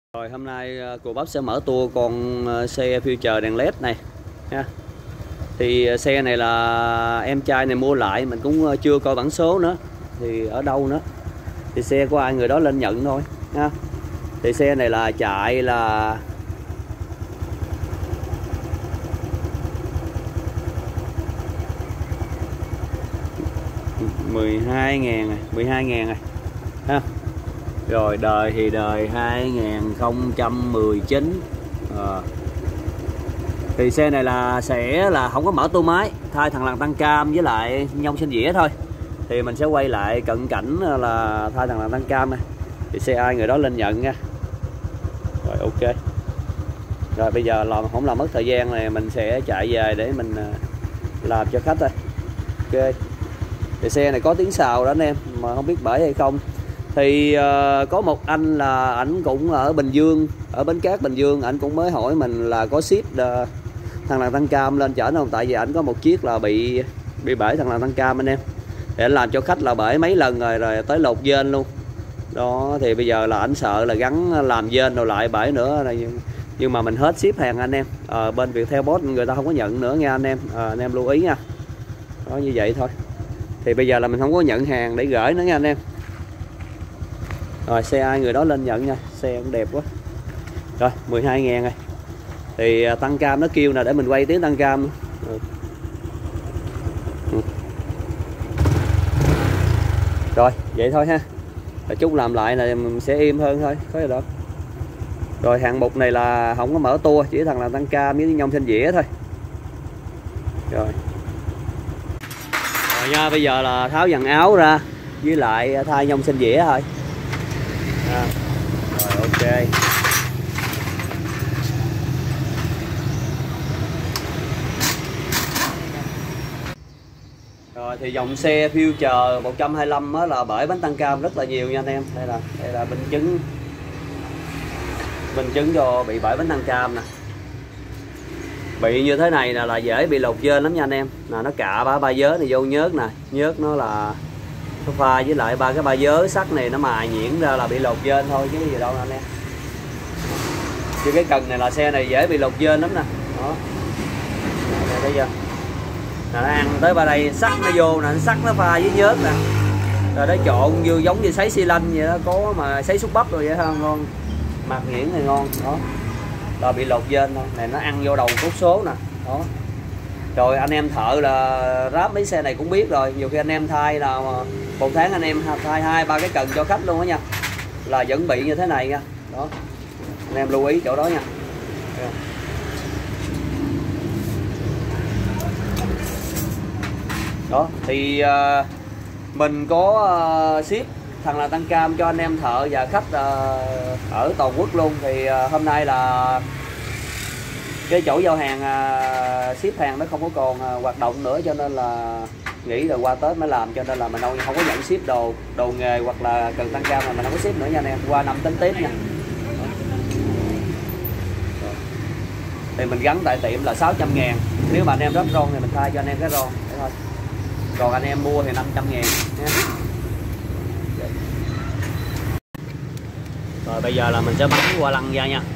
Rồi hôm nay cô bác sẽ mở tour con xe Future đèn led này nha. Thì xe này là em trai này mua lại, mình cũng chưa coi bản số nữa, thì ở đâu nữa thì xe của ai người đó lên nhận thôi nha. Thì xe này là chạy là $12.000 này ha. Rồi đời thì đời 2019. Thì xe này là sẽ là không có mở tua máy, thay thằng lằn tăng cam với lại nhông sinh dĩa thôi. Thì mình sẽ quay lại cận cảnh là thay thằng lằn tăng cam này. Thì xe ai người đó lên nhận nha. Rồi ok. Rồi bây giờ không làm mất thời gian này, mình sẽ chạy về để mình làm cho khách thôi. Ok. Thì xe này có tiếng xào đó anh em, mà không biết bể hay không. Thì có một anh là ảnh cũng ở Bình Dương, ở Bến Cát Bình Dương, ảnh cũng mới hỏi mình là có ship thằng lằn tăng cam lên chở không, tại vì ảnh có một chiếc là bị bể thằng lằn tăng cam anh em. Để anh làm cho khách là bể mấy lần rồi tới lột dên luôn đó. Thì bây giờ là ảnh sợ là gắn làm dên rồi lại bể nữa này, nhưng mà mình hết ship hàng anh em. Bên Viettel Post người ta không có nhận nữa nha anh em. Anh em lưu ý nha, đó như vậy thôi. Thì bây giờ là mình không có nhận hàng để gửi nữa nha anh em. Rồi xe ai người đó lên nhận nha, xe cũng đẹp quá. Rồi 12.000 này. Thì tăng cam nó kêu nè, để mình quay tiếng tăng cam. Rồi vậy thôi ha. Rồi chút làm lại này mình sẽ im hơn thôi, có gì đâu. Rồi hạng mục này là không có mở tour, chỉ thằng là tăng cam với nhông sinh dĩa thôi. Rồi nha, bây giờ là tháo dàn áo ra với lại thay nhông sinh dĩa thôi. Rồi ok. Rồi thì dòng xe Future 125 á, là bể bánh tăng cam rất là nhiều nha anh em. Đây là minh chứng cho bị bể bánh tăng cam nè. Bị như thế này là dễ bị lột dên lắm nha anh em. Nè nó cạ ba vớ này vô nhớt nè, nhớt nó là nó pha với lại ba cái ba vớ sắt này nó mài nhuyễn ra là bị lột dên thôi chứ gì đâu nè anh em. Chứ cái cần này là xe này dễ bị lột dên lắm nè. Đó. Nè thấy chưa? Nè nó ăn tới ba đây sắt nó vô nè, sắt nó pha với nhớt nè. Rồi nó trộn vô giống như sấy xi lanh vậy đó, có mà sấy xúc bắp rồi vậy ha, ngon. Mặt nhuyễn này ngon đó. Là bị lột dên thôi. Này nó ăn vô đầu cốt số nè. Đó. Rồi anh em thợ là ráp mấy xe này cũng biết rồi, nhiều khi anh em thay là một tháng anh em thay 2-3 cái cần cho khách luôn đó nha, là vẫn bị như thế này nha. Đó anh em lưu ý chỗ đó nha. Đó thì mình có ship thằng là tăng cam cho anh em thợ và khách ở toàn quốc luôn. Thì hôm nay là cái chỗ giao hàng ship hàng nó không có còn hoạt động nữa, cho nên là nghĩ là qua Tết mới làm, cho nên là mình không có nhận ship đồ nghề hoặc là cần tăng cam, mà mình không có ship nữa nha anh em, qua năm tính tiếp nha. Thì mình gắn tại tiệm là 600.000, nếu mà anh em rất ron thì mình thay cho anh em cái ron thế thôi, còn anh em mua thì 500.000 nha. Rồi bây giờ là mình sẽ bắn qua lăng ra nha.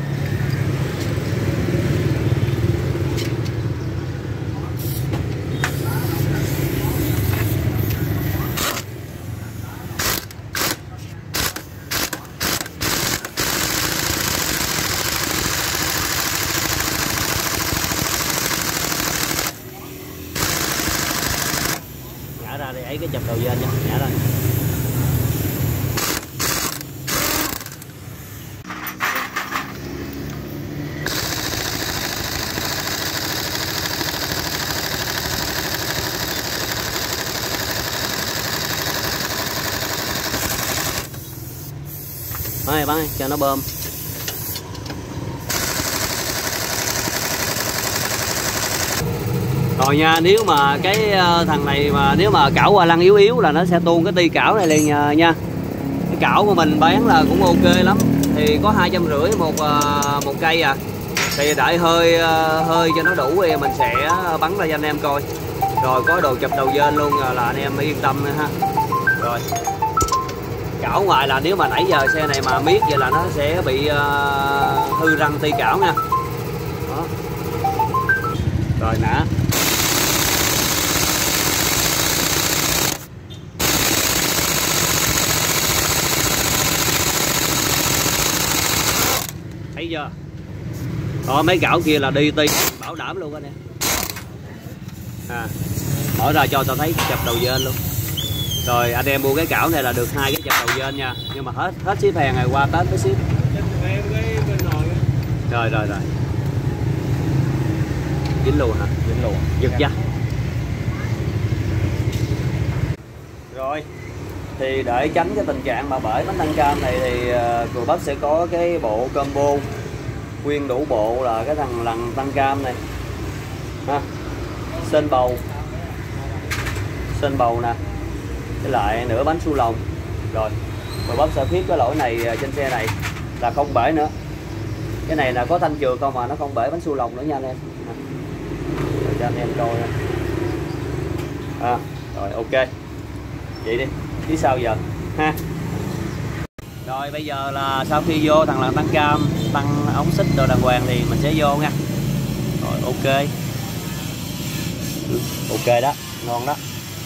Nhả ra để ấy cái chập đầu dên nha, nhả ra. Thôi bắn cho nó bơm. Rồi nha, nếu mà cái thằng này mà nếu mà cảo qua lăng yếu là nó sẽ tuôn cái ti cảo này liền nha. Cái cảo của mình bán là cũng ok lắm, thì có 250 một cây à. Thì đợi hơi cho nó đủ thì mình sẽ bắn ra cho anh em coi. Rồi có đồ chụp đầu dên luôn là anh em yên tâm nữa ha. Rồi cảo cảo ngoài là nếu mà nãy giờ xe này mà miết vậy là nó sẽ bị hư răng ti cảo nha. Đó. Rồi nè. Thấy chưa? Đó, mấy cảo kia là đi ti bảo đảm luôn anh em. Mở ra cho tao thấy chập đầu dên luôn. Rồi anh em mua cái cảo này là được 2 cái chập đầu dên nha. Nhưng mà hết ship hàng này qua Tết mới ship. Rồi. Dính luôn hả? Dính luôn. Giật ra. Rồi. Thì để tránh cái tình trạng mà bể bánh tăng cam này thì Cù Bắp sẽ có cái bộ combo nguyên đủ bộ là cái thằng lằn tăng cam này. Ha. Sên bầu nè. Với lại nửa bánh su lòng. Rồi. Cù Bắp sẽ thiết cái lỗi này trên xe này là không bể nữa. Cái này là có thanh trượt không mà nó không bể bánh su lòng nữa nha anh em. Rồi cho anh em coi nha. Rồi ok. Vậy đi. Phía sau giờ ha. Rồi bây giờ là sau khi vô thằng lằn tăng cam, tăng ống xích đồ đàng hoàng thì mình sẽ vô nha. Rồi ok. Ok đó, ngon đó.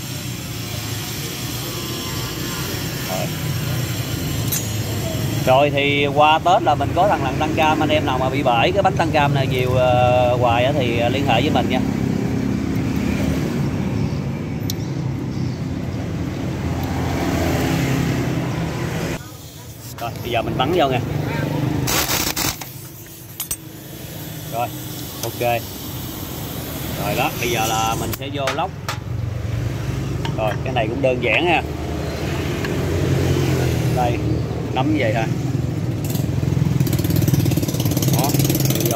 Rồi thì qua Tết là mình có thằng lằn tăng cam, anh em nào mà bị bể cái bánh tăng cam này nhiều hoài thì liên hệ với mình nha. Rồi bây giờ mình bắn vô nha. Rồi ok. Rồi đó, bây giờ là mình sẽ vô lốc. Rồi cái này cũng đơn giản ha. Đây, nắm vậy thôi. Đó, vô.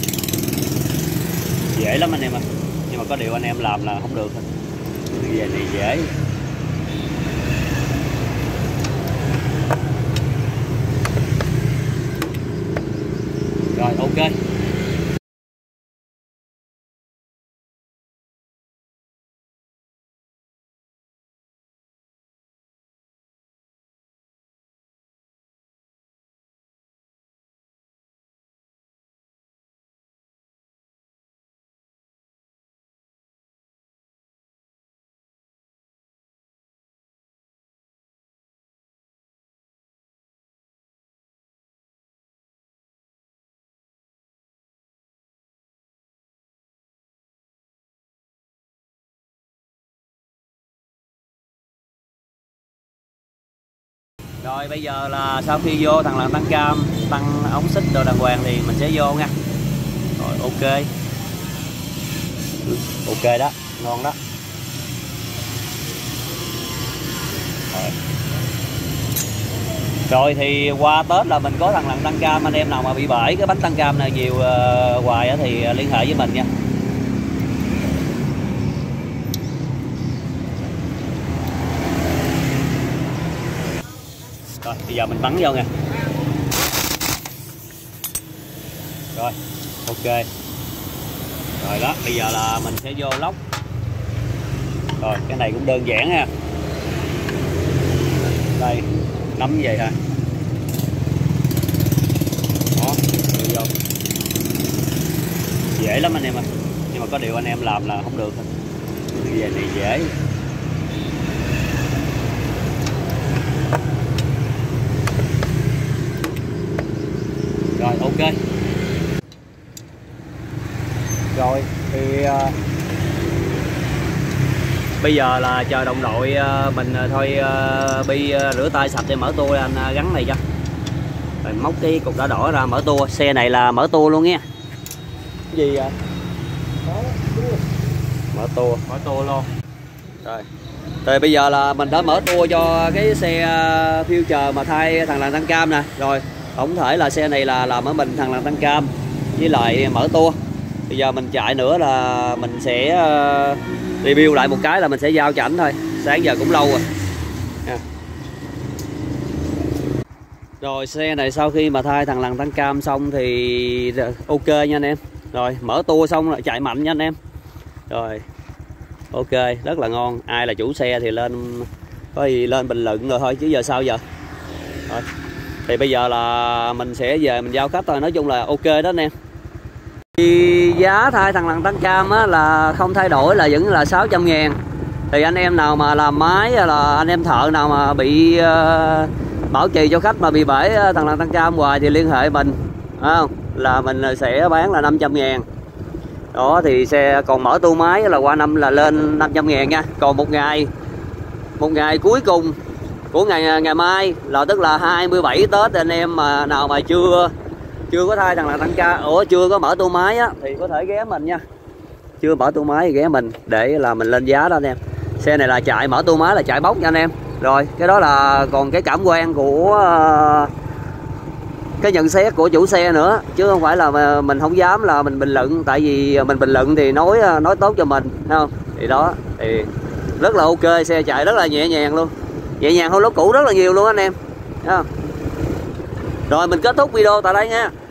Dễ lắm anh em ạ. Nhưng mà có điều anh em làm là không được thôi. Về này dễ. Rồi ok. Rồi bây giờ là sau khi vô thằng lằn tăng cam, tăng ống xích đồ đàng hoàng thì mình sẽ vô nha. Rồi ok. Ok đó, ngon đó. Rồi thì qua Tết là mình có thằng lằn tăng cam, anh em nào mà bị bể cái bánh tăng cam này nhiều hoài thì liên hệ với mình nha. Rồi bây giờ mình bắn vô nha. Rồi ok. Rồi đó, bây giờ là mình sẽ vô lốc. Rồi cái này cũng đơn giản ha. Đây, nắm vậy thôi. Đó, vô. Dễ lắm anh em ạ. Nhưng mà có điều anh em làm là không được thôi. Về này dễ. Rồi ok. Rồi thì bây giờ là chờ đồng đội mình thôi Bi rửa tay sạch để mở tua anh gắn này cho. Rồi móc cái cục đỏ đỏ ra mở tua. Xe này là mở tua luôn nha. Cái gì vậy? Mở tua luôn. Rồi bây giờ là mình đã mở tua cho cái xe Future mà thay thằng lằn tăng cam nè. Rồi tổng thể là xe này là làm ở mình thằng lằn tăng cam với lại mở tua. Bây giờ mình chạy nữa là mình sẽ review lại một cái là mình sẽ giao cho ảnh thôi. Sáng giờ cũng lâu rồi nha. Rồi xe này sau khi mà thay thằng lằn tăng cam xong thì ok nha anh em. Rồi mở tua xong rồi chạy mạnh nha anh em. Rồi ok, rất là ngon. Ai là chủ xe thì lên có gì lên bình luận rồi thôi chứ giờ sao giờ. Rồi. Thì bây giờ là mình sẽ về mình giao khách thôi, nói chung là ok đó anh em. Thì giá thay thằng lằn tăng cam á, là không thay đổi, là vẫn là 600.000. Thì anh em nào mà làm máy là anh em thợ nào mà bị bảo trì cho khách mà bị bể thằng lằn tăng cam hoài thì liên hệ mình, không là mình sẽ bán là 500.000. Đó thì xe còn mở tua máy là qua năm là lên 500.000 nha. Còn một ngày cuối cùng của ngày mai là tức là 27 Tết, anh em mà nào mà chưa có thay thằng lằn tăng cam, chưa có mở tua máy á thì có thể ghé mình nha. Chưa mở tua máy thì ghé mình để là mình lên giá đó anh em. Xe này là chạy mở tua máy là chạy bốc nha anh em. Rồi cái đó là còn cái cảm quan của cái nhận xét của chủ xe nữa, chứ không phải là mình không dám là mình bình luận. Tại vì mình bình luận thì nói tốt cho mình, thấy không? Thì đó thì rất là ok, xe chạy rất là nhẹ nhàng luôn, nhẹ nhàng hơn lốt cũ rất là nhiều luôn anh em, thấy không? Rồi mình kết thúc video tại đây nha.